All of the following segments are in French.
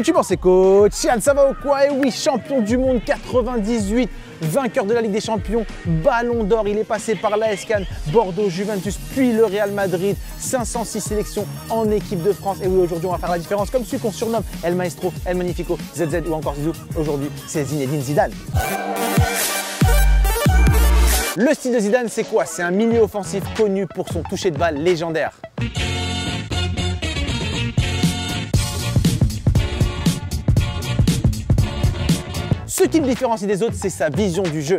YouTube, c'est coach Yann, ça va ou quoi? Et oui, champion du monde 98, vainqueur de la Ligue des Champions, Ballon d'Or, il est passé par l'AS Cannes, Bordeaux, Juventus, puis le Real Madrid, 506 sélections en équipe de France. Et oui, aujourd'hui, on va faire la différence comme celui qu'on surnomme El Maestro, El Magnifico, ZZ ou encore Zizou. Aujourd'hui, c'est Zinedine Zidane. Le style de Zidane, c'est quoi? C'est un milieu offensif connu pour son toucher de balle légendaire. Ce qui le différencie des autres, c'est sa vision du jeu.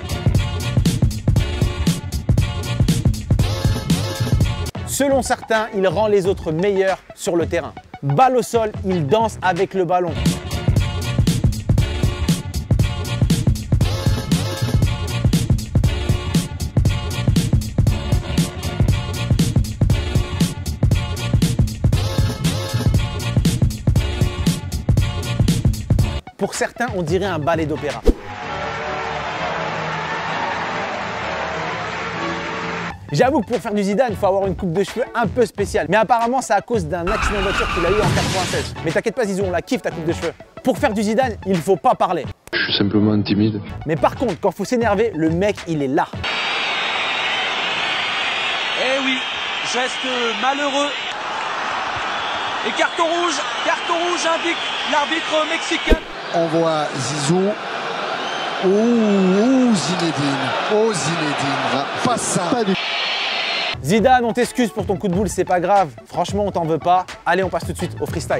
Selon certains, il rend les autres meilleurs sur le terrain. Balle au sol, il danse avec le ballon. Pour certains, on dirait un ballet d'opéra. J'avoue que pour faire du Zidane, il faut avoir une coupe de cheveux un peu spéciale. Mais apparemment, c'est à cause d'un accident de voiture qu'il a eu en 96. Mais t'inquiète pas Zizou, on la kiffe ta coupe de cheveux. Pour faire du Zidane, il faut pas parler. Je suis simplement timide. Mais par contre, quand faut s'énerver, le mec, il est là. Eh oui, geste malheureux. Et carton rouge indique l'arbitre mexicain. On voit Zizou. Ouh, Zinedine. Oh, Zinedine. Pas ça. Zidane, on t'excuse pour ton coup de boule, c'est pas grave. Franchement, on t'en veut pas. Allez, on passe tout de suite au freestyle.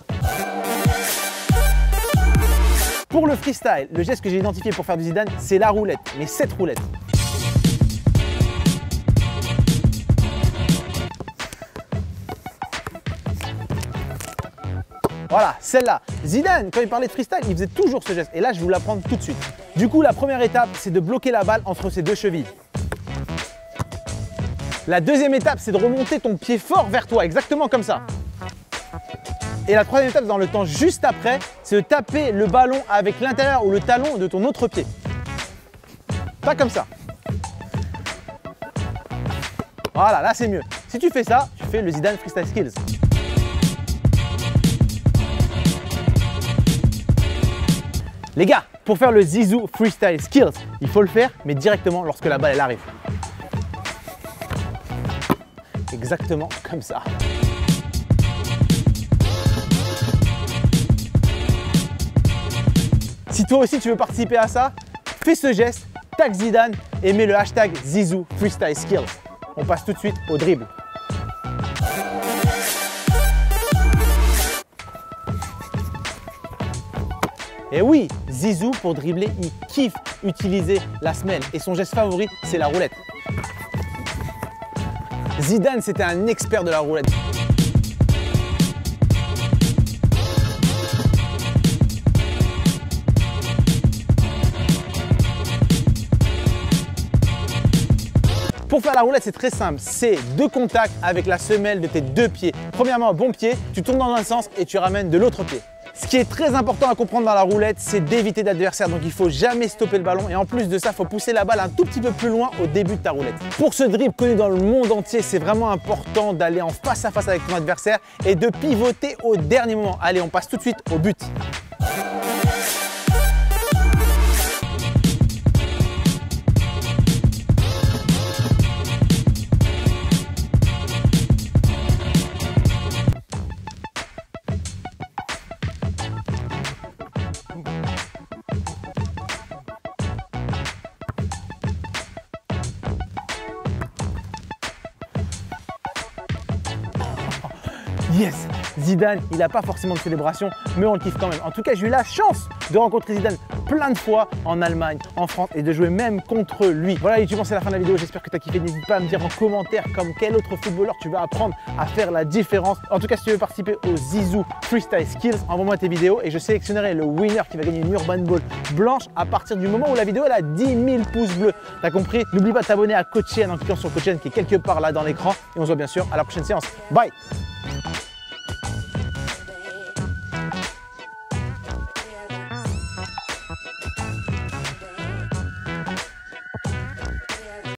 Pour le freestyle, le geste que j'ai identifié pour faire du Zidane, c'est la roulette, mais cette roulette. Voilà, celle-là. Zidane, quand il parlait de freestyle, il faisait toujours ce geste. Et là, je vais vous l'apprendre tout de suite. Du coup, la première étape, c'est de bloquer la balle entre ses deux chevilles. La deuxième étape, c'est de remonter ton pied fort vers toi, exactement comme ça. Et la troisième étape, dans le temps juste après, c'est de taper le ballon avec l'intérieur ou le talon de ton autre pied. Pas comme ça. Voilà, là c'est mieux. Si tu fais ça, tu fais le Zidane Freestyle Skills. Les gars, pour faire le Zizou Freestyle Skills, il faut le faire, mais directement lorsque la balle elle arrive. Exactement comme ça. Si toi aussi tu veux participer à ça, fais ce geste, tag Zidane et mets le hashtag Zizou Freestyle Skills. On passe tout de suite au dribble. Et oui, Zizou, pour dribbler, il kiffe utiliser la semelle. Et son geste favori, c'est la roulette. Zidane, c'était un expert de la roulette. Pour faire la roulette, c'est très simple. C'est deux contacts avec la semelle de tes deux pieds. Premièrement, bon pied, tu tournes dans un sens et tu ramènes de l'autre pied. Ce qui est très important à comprendre dans la roulette, c'est d'éviter d'adversaire. Donc il ne faut jamais stopper le ballon. Et en plus de ça, il faut pousser la balle un tout petit peu plus loin au début de ta roulette. Pour ce dribble connu dans le monde entier, c'est vraiment important d'aller en face à face avec ton adversaire et de pivoter au dernier moment. Allez, on passe tout de suite au but. Yes, Zidane, il n'a pas forcément de célébration, mais on le kiffe quand même. En tout cas, j'ai eu la chance de rencontrer Zidane plein de fois en Allemagne, en France et de jouer même contre lui. Voilà YouTube, c'est la fin de la vidéo. J'espère que tu as kiffé. N'hésite pas à me dire en commentaire comme quel autre footballeur tu veux apprendre à faire la différence. En tout cas, si tu veux participer au Zizou Freestyle Skills, envoie-moi tes vidéos et je sélectionnerai le winner qui va gagner une Urban Ball blanche à partir du moment où la vidéo elle a 10 000 pouces bleus. T'as compris? N'oublie pas de t'abonner à Coach Yann en cliquant sur Coach Yann qui est quelque part là dans l'écran. Et on se voit bien sûr à la prochaine séance. Bye!